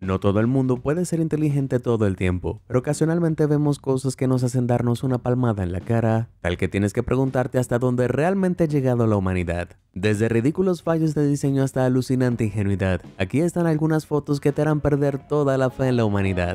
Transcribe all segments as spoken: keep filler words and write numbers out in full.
No todo el mundo puede ser inteligente todo el tiempo, pero ocasionalmente vemos cosas que nos hacen darnos una palmada en la cara, tal que tienes que preguntarte hasta dónde realmente ha llegado la humanidad. Desde ridículos fallos de diseño hasta alucinante ingenuidad, aquí están algunas fotos que te harán perder toda la fe en la humanidad.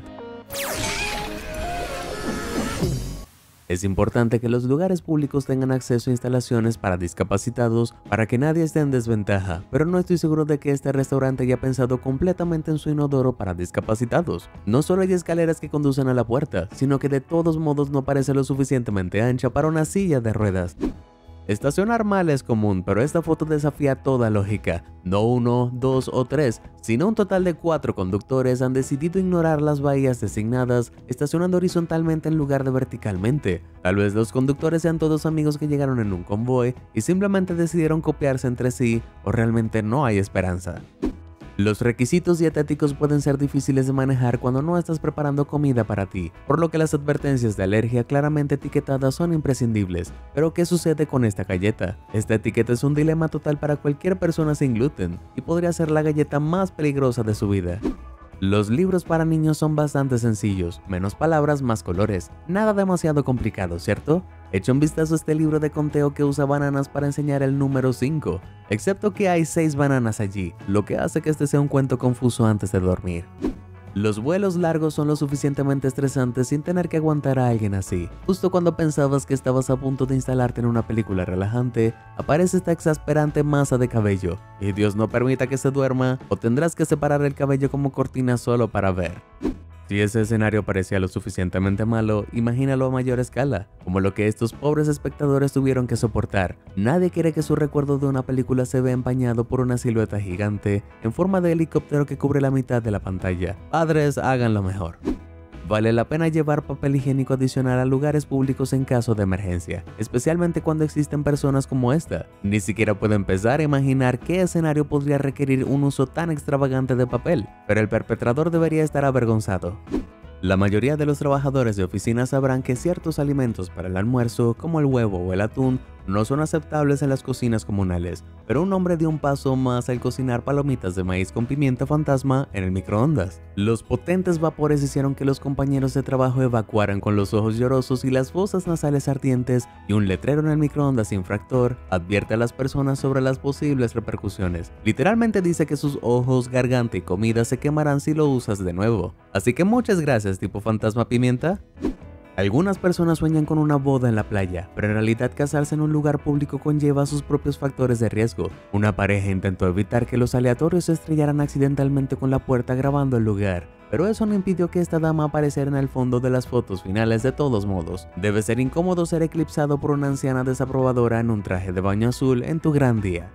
Es importante que los lugares públicos tengan acceso a instalaciones para discapacitados para que nadie esté en desventaja, pero no estoy seguro de que este restaurante haya pensado completamente en su inodoro para discapacitados. No solo hay escaleras que conducen a la puerta, sino que de todos modos no parece lo suficientemente ancha para una silla de ruedas. Estacionar mal es común, pero esta foto desafía toda lógica. No uno, dos o tres, sino un total de cuatro conductores han decidido ignorar las bahías designadas, estacionando horizontalmente en lugar de verticalmente. Tal vez los conductores sean todos amigos que llegaron en un convoy y simplemente decidieron copiarse entre sí, o realmente no hay esperanza. Los requisitos dietéticos pueden ser difíciles de manejar cuando no estás preparando comida para ti, por lo que las advertencias de alergia claramente etiquetadas son imprescindibles. Pero ¿qué sucede con esta galleta? Esta etiqueta es un dilema total para cualquier persona sin gluten y podría ser la galleta más peligrosa de su vida. Los libros para niños son bastante sencillos, menos palabras, más colores. Nada demasiado complicado, ¿cierto? Echa un vistazo a este libro de conteo que usa bananas para enseñar el número cinco, excepto que hay seis bananas allí, lo que hace que este sea un cuento confuso antes de dormir. Los vuelos largos son lo suficientemente estresantes sin tener que aguantar a alguien así. Justo cuando pensabas que estabas a punto de instalarte en una película relajante, aparece esta exasperante masa de cabello, y Dios no permita que se duerma, o tendrás que separar el cabello como cortina solo para ver. Si ese escenario parecía lo suficientemente malo, imagínalo a mayor escala, como lo que estos pobres espectadores tuvieron que soportar. Nadie quiere que su recuerdo de una película se vea empañado por una silueta gigante en forma de helicóptero que cubre la mitad de la pantalla. Padres, háganlo mejor. Vale la pena llevar papel higiénico adicional a lugares públicos en caso de emergencia, especialmente cuando existen personas como esta. Ni siquiera puedo empezar a imaginar qué escenario podría requerir un uso tan extravagante de papel, pero el perpetrador debería estar avergonzado. La mayoría de los trabajadores de oficinas sabrán que ciertos alimentos para el almuerzo, como el huevo o el atún, no son aceptables en las cocinas comunales, pero un hombre dio un paso más al cocinar palomitas de maíz con pimienta fantasma en el microondas. Los potentes vapores hicieron que los compañeros de trabajo evacuaran con los ojos llorosos y las fosas nasales ardientes, y un letrero en el microondas infractor advierte a las personas sobre las posibles repercusiones. Literalmente dice que sus ojos, garganta y comida se quemarán si lo usas de nuevo. Así que muchas gracias, tipo fantasma pimienta. Algunas personas sueñan con una boda en la playa, pero en realidad casarse en un lugar público conlleva sus propios factores de riesgo. Una pareja intentó evitar que los aleatorios se estrellaran accidentalmente con la puerta grabando el lugar, pero eso no impidió que esta dama apareciera en el fondo de las fotos finales de todos modos. Debe ser incómodo ser eclipsado por una anciana desaprobadora en un traje de baño azul en tu gran día.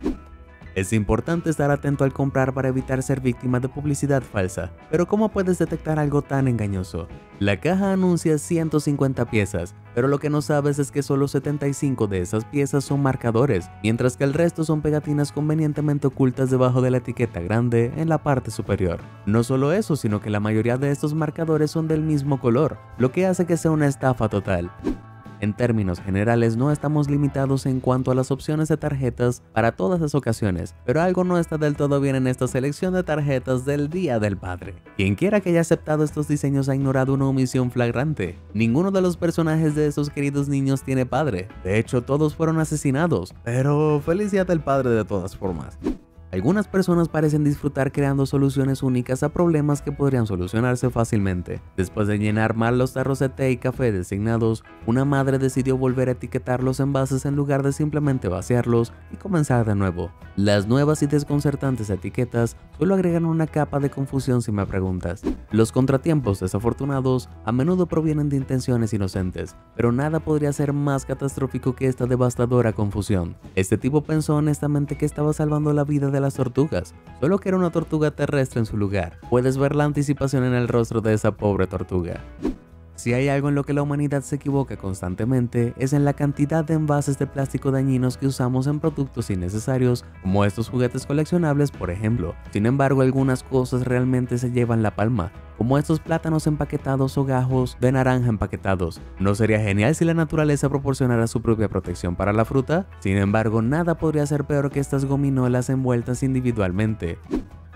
Es importante estar atento al comprar para evitar ser víctima de publicidad falsa, pero ¿cómo puedes detectar algo tan engañoso? La caja anuncia ciento cincuenta piezas, pero lo que no sabes es que solo setenta y cinco de esas piezas son marcadores, mientras que el resto son pegatinas convenientemente ocultas debajo de la etiqueta grande en la parte superior. No solo eso, sino que la mayoría de estos marcadores son del mismo color, lo que hace que sea una estafa total. En términos generales, no estamos limitados en cuanto a las opciones de tarjetas para todas las ocasiones, pero algo no está del todo bien en esta selección de tarjetas del Día del Padre. Quien quiera que haya aceptado estos diseños ha ignorado una omisión flagrante. Ninguno de los personajes de esos queridos niños tiene padre. De hecho, todos fueron asesinados, pero feliz Día del Padre de todas formas. Algunas personas parecen disfrutar creando soluciones únicas a problemas que podrían solucionarse fácilmente. Después de llenar mal los tarros de té y café designados, una madre decidió volver a etiquetar los envases en lugar de simplemente vaciarlos y comenzar de nuevo. Las nuevas y desconcertantes etiquetas solo agregan una capa de confusión si me preguntas. Los contratiempos desafortunados a menudo provienen de intenciones inocentes, pero nada podría ser más catastrófico que esta devastadora confusión. Este tipo pensó honestamente que estaba salvando la vida de las tortugas, solo que era una tortuga terrestre en su lugar. Puedes ver la anticipación en el rostro de esa pobre tortuga. Si hay algo en lo que la humanidad se equivoca constantemente, es en la cantidad de envases de plástico dañinos que usamos en productos innecesarios, como estos juguetes coleccionables, por ejemplo. Sin embargo, algunas cosas realmente se llevan la palma, como estos plátanos empaquetados o gajos de naranja empaquetados. ¿No sería genial si la naturaleza proporcionara su propia protección para la fruta? Sin embargo, nada podría ser peor que estas gominolas envueltas individualmente.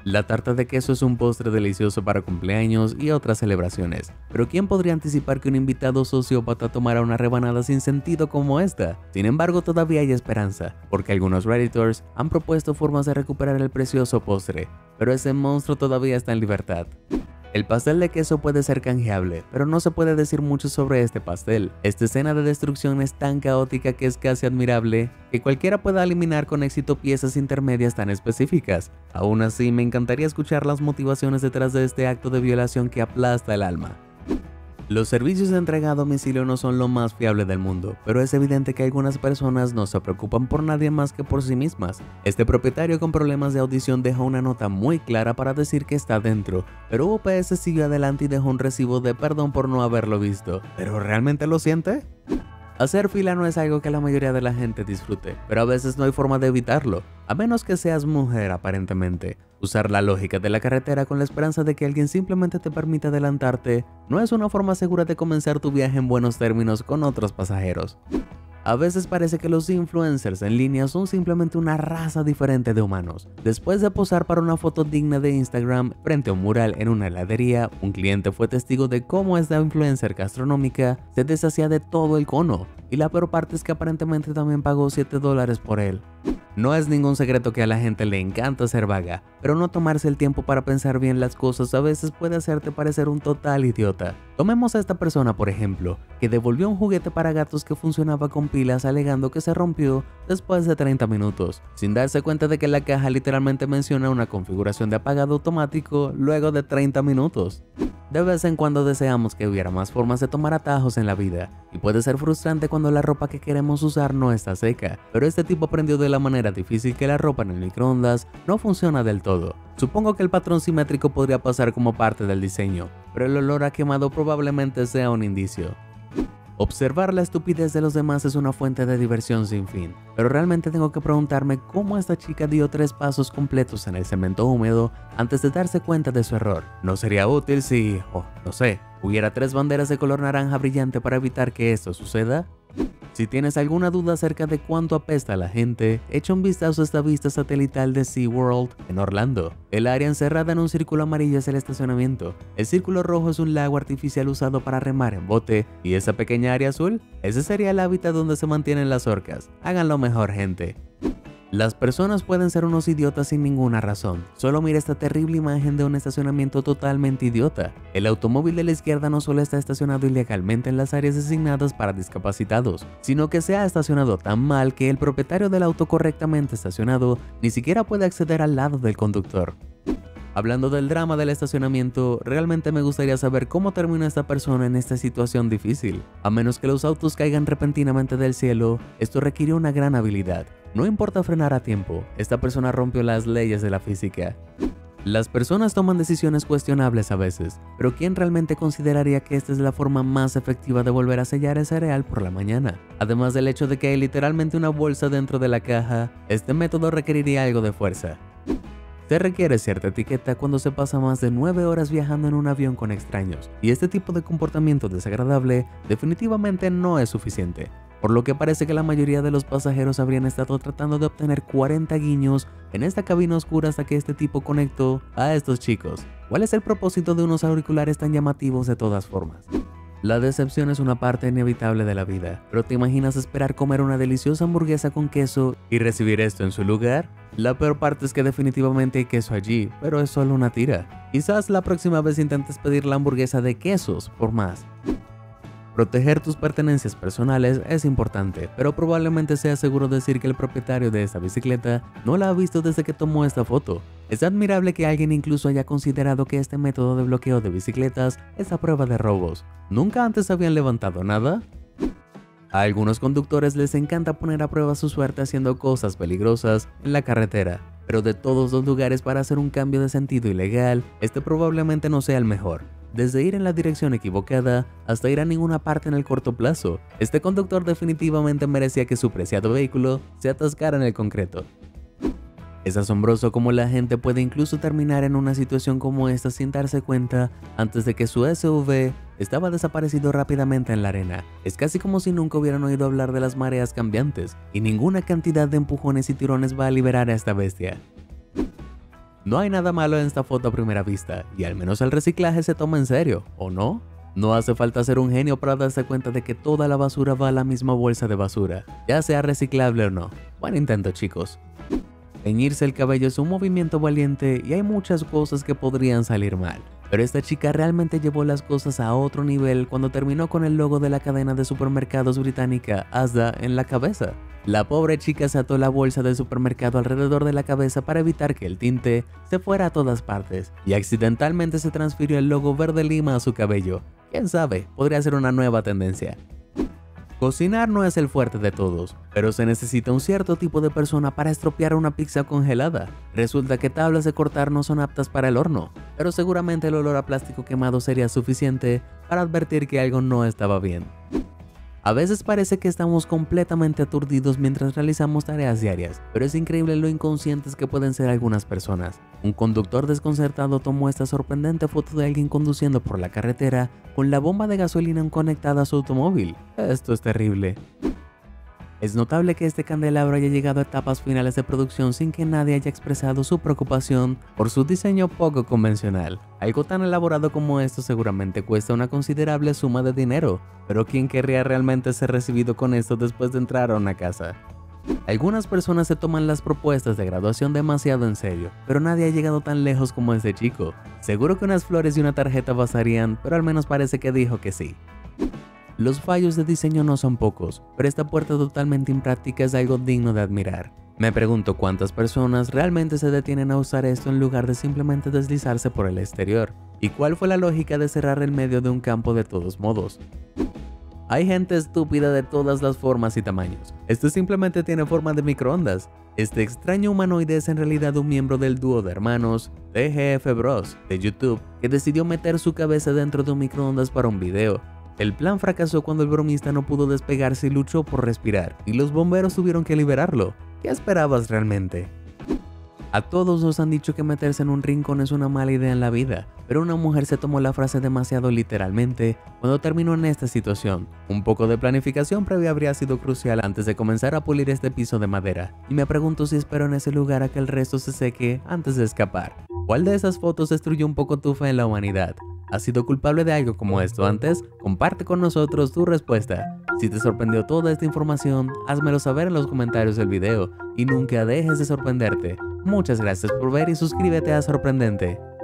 La tarta de queso es un postre delicioso para cumpleaños y otras celebraciones, pero ¿quién podría anticipar que un invitado sociópata tomara una rebanada sin sentido como esta? Sin embargo, todavía hay esperanza, porque algunos redditors han propuesto formas de recuperar el precioso postre, pero ese monstruo todavía está en libertad. El pastel de queso puede ser canjeable, pero no se puede decir mucho sobre este pastel. Esta escena de destrucción es tan caótica que es casi admirable que cualquiera pueda eliminar con éxito piezas intermedias tan específicas. Aún así, me encantaría escuchar las motivaciones detrás de este acto de violación que aplasta el alma. Los servicios de entrega a domicilio no son lo más fiable del mundo, pero es evidente que algunas personas no se preocupan por nadie más que por sí mismas. Este propietario con problemas de audición dejó una nota muy clara para decir que está dentro, pero U P S siguió adelante y dejó un recibo de perdón por no haberlo visto. ¿Pero realmente lo siente? Hacer fila no es algo que la mayoría de la gente disfrute, pero a veces no hay forma de evitarlo, a menos que seas mujer aparentemente. Usar la lógica de la carretera con la esperanza de que alguien simplemente te permita adelantarte no es una forma segura de comenzar tu viaje en buenos términos con otros pasajeros. A veces parece que los influencers en línea son simplemente una raza diferente de humanos. Después de posar para una foto digna de Instagram frente a un mural en una heladería, un cliente fue testigo de cómo esta influencer gastronómica se deshacía de todo el cono, y la peor parte es que aparentemente también pagó siete dólares por él. No es ningún secreto que a la gente le encanta ser vaga, pero no tomarse el tiempo para pensar bien las cosas a veces puede hacerte parecer un total idiota. Tomemos a esta persona por ejemplo, que devolvió un juguete para gatos que funcionaba con pilas alegando que se rompió después de treinta minutos, sin darse cuenta de que la caja literalmente menciona una configuración de apagado automático luego de treinta minutos. De vez en cuando deseamos que hubiera más formas de tomar atajos en la vida, y puede ser frustrante cuando la ropa que queremos usar no está seca, pero este tipo aprendió de la manera difícil que la ropa en el microondas no funciona del todo. Supongo que el patrón simétrico podría pasar como parte del diseño, pero el olor a quemado probablemente sea un indicio. Observar la estupidez de los demás es una fuente de diversión sin fin, pero realmente tengo que preguntarme cómo esta chica dio tres pasos completos en el cemento húmedo antes de darse cuenta de su error. ¿No sería útil si, oh, no sé, hubiera tres banderas de color naranja brillante para evitar que esto suceda? Si tienes alguna duda acerca de cuánto apesta la gente, echa un vistazo a esta vista satelital de SeaWorld en Orlando. El área encerrada en un círculo amarillo es el estacionamiento. El círculo rojo es un lago artificial usado para remar en bote. ¿Y esa pequeña área azul? Ese sería el hábitat donde se mantienen las orcas. Háganlo mejor, gente. Las personas pueden ser unos idiotas sin ninguna razón. Solo mira esta terrible imagen de un estacionamiento totalmente idiota. El automóvil de la izquierda no solo está estacionado ilegalmente en las áreas designadas para discapacitados, sino que se ha estacionado tan mal que el propietario del auto correctamente estacionado ni siquiera puede acceder al lado del conductor. Hablando del drama del estacionamiento, realmente me gustaría saber cómo termina esta persona en esta situación difícil. A menos que los autos caigan repentinamente del cielo, esto requiere una gran habilidad. No importa frenar a tiempo, esta persona rompió las leyes de la física. Las personas toman decisiones cuestionables a veces, pero ¿quién realmente consideraría que esta es la forma más efectiva de volver a sellar el cereal por la mañana? Además del hecho de que hay literalmente una bolsa dentro de la caja, este método requeriría algo de fuerza. Se requiere cierta etiqueta cuando se pasa más de nueve horas viajando en un avión con extraños, y este tipo de comportamiento desagradable definitivamente no es suficiente, por lo que parece que la mayoría de los pasajeros habrían estado tratando de obtener cuarenta guiños en esta cabina oscura hasta que este tipo conectó a estos chicos. ¿Cuál es el propósito de unos auriculares tan llamativos de todas formas? La decepción es una parte inevitable de la vida, pero ¿te imaginas esperar comer una deliciosa hamburguesa con queso y recibir esto en su lugar? La peor parte es que definitivamente hay queso allí, pero es solo una tira. Quizás la próxima vez intentes pedir la hamburguesa de quesos por más. Proteger tus pertenencias personales es importante, pero probablemente sea seguro decir que el propietario de esta bicicleta no la ha visto desde que tomó esta foto. Es admirable que alguien incluso haya considerado que este método de bloqueo de bicicletas es a prueba de robos. ¿Nunca antes habían levantado nada? A algunos conductores les encanta poner a prueba su suerte haciendo cosas peligrosas en la carretera, pero de todos los lugares para hacer un cambio de sentido ilegal, este probablemente no sea el mejor. Desde ir en la dirección equivocada hasta ir a ninguna parte en el corto plazo, este conductor definitivamente merecía que su preciado vehículo se atascara en el concreto. Es asombroso cómo la gente puede incluso terminar en una situación como esta sin darse cuenta antes de que su S U V estaba desaparecido rápidamente en la arena. Es casi como si nunca hubieran oído hablar de las mareas cambiantes, y ninguna cantidad de empujones y tirones va a liberar a esta bestia. No hay nada malo en esta foto a primera vista, y al menos el reciclaje se toma en serio, ¿o no? No hace falta ser un genio para darse cuenta de que toda la basura va a la misma bolsa de basura, ya sea reciclable o no. Buen intento, chicos. Teñirse el cabello es un movimiento valiente y hay muchas cosas que podrían salir mal. Pero esta chica realmente llevó las cosas a otro nivel cuando terminó con el logo de la cadena de supermercados británica Asda en la cabeza. La pobre chica se ató la bolsa del supermercado alrededor de la cabeza para evitar que el tinte se fuera a todas partes y accidentalmente se transfirió el logo verde lima a su cabello. Quién sabe, podría ser una nueva tendencia. Cocinar no es el fuerte de todos, pero se necesita un cierto tipo de persona para estropear una pizza congelada. Resulta que tablas de cortar no son aptas para el horno, pero seguramente el olor a plástico quemado sería suficiente para advertir que algo no estaba bien. A veces parece que estamos completamente aturdidos mientras realizamos tareas diarias, pero es increíble lo inconscientes que pueden ser algunas personas. Un conductor desconcertado tomó esta sorprendente foto de alguien conduciendo por la carretera con la bomba de gasolina conectada a su automóvil. Esto es terrible. Es notable que este candelabro haya llegado a etapas finales de producción sin que nadie haya expresado su preocupación por su diseño poco convencional. Algo tan elaborado como esto seguramente cuesta una considerable suma de dinero, pero ¿quién querría realmente ser recibido con esto después de entrar a una casa? Algunas personas se toman las propuestas de graduación demasiado en serio, pero nadie ha llegado tan lejos como este chico. Seguro que unas flores y una tarjeta bastarían, pero al menos parece que dijo que sí. Los fallos de diseño no son pocos, pero esta puerta totalmente impráctica es algo digno de admirar. Me pregunto cuántas personas realmente se detienen a usar esto en lugar de simplemente deslizarse por el exterior. ¿Y cuál fue la lógica de cerrar el medio de un campo de todos modos? Hay gente estúpida de todas las formas y tamaños. Esto simplemente tiene forma de microondas. Este extraño humanoide es en realidad un miembro del dúo de hermanos T G F Bros de YouTube que decidió meter su cabeza dentro de un microondas para un video. El plan fracasó cuando el bromista no pudo despegarse y luchó por respirar, y los bomberos tuvieron que liberarlo. ¿Qué esperabas realmente? A todos nos han dicho que meterse en un rincón es una mala idea en la vida, pero una mujer se tomó la frase demasiado literalmente cuando terminó en esta situación. Un poco de planificación previa habría sido crucial antes de comenzar a pulir este piso de madera, y me pregunto si espero en ese lugar a que el resto se seque antes de escapar. ¿Cuál de esas fotos destruyó un poco tu fe en la humanidad? ¿Has sido culpable de algo como esto antes? Comparte con nosotros tu respuesta. Si te sorprendió toda esta información, házmelo saber en los comentarios del video y nunca dejes de sorprenderte. Muchas gracias por ver y suscríbete a Sorprendente.